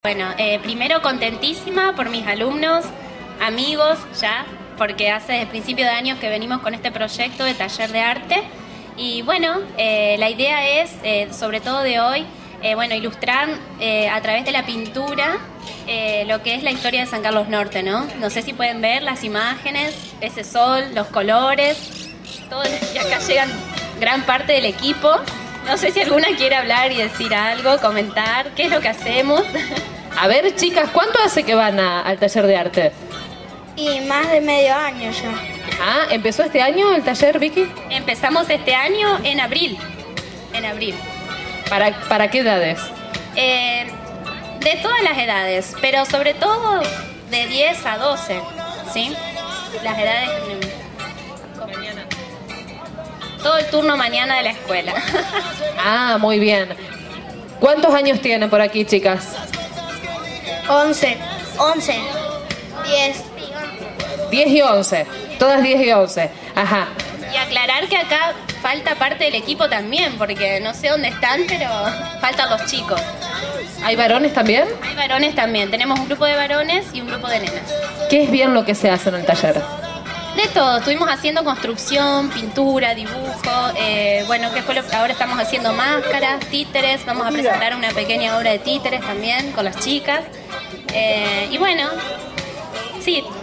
Bueno, primero contentísima por mis alumnos, amigos ya, porque hace desde el principio de años que venimos con este proyecto de taller de arte. Y bueno, la idea es, sobre todo de hoy, bueno, ilustrar a través de la pintura lo que es la historia de San Carlos Norte, ¿no? No sé si pueden ver las imágenes, ese sol, los colores, todo, y acá llegan gran parte del equipo. No sé si alguna quiere hablar y decir algo, comentar, qué es lo que hacemos. A ver, chicas, ¿cuánto hace que van al taller de arte? Y más de medio año ya. Ah, ¿empezó este año el taller, Vicky? Empezamos este año en abril. En abril. ¿Para qué edades? De todas las edades, pero sobre todo de 10 a 12, ¿sí? Las edades... Todo el turno mañana de la escuela. Ah, muy bien. ¿Cuántos años tienen por aquí, chicas? 11, 10. 10 y 11. Todas 10 y 11. Ajá. Y aclarar que acá falta parte del equipo también, porque no sé dónde están, pero faltan los chicos. ¿Hay varones también? Hay varones también. Tenemos un grupo de varones y un grupo de nenas. ¿Qué es bien lo que se hace en el taller? De todo, estuvimos haciendo construcción, pintura, dibujo, bueno, ¿qué fue lo que ahora estamos haciendo? Máscaras, títeres, vamos a presentar una pequeña obra de títeres también con las chicas. Y bueno, sí,